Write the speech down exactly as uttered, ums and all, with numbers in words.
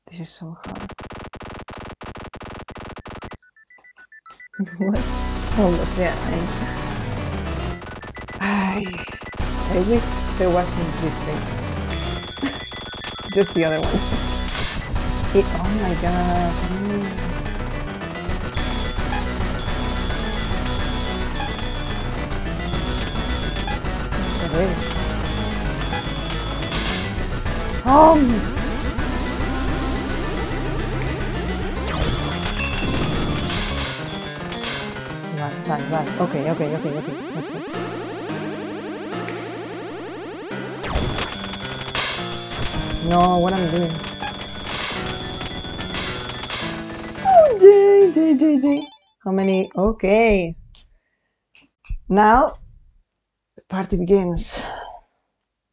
This is so hard. What? Almost there. I, I wish there wasn't this face. Just the other one. It, oh my god. Mm. This is so weird. Um. Run, run, run. Okay, okay, okay, okay. Let's go. No, what am I doing? Oh, J, J, J, J. How many? Okay. Now, the party begins.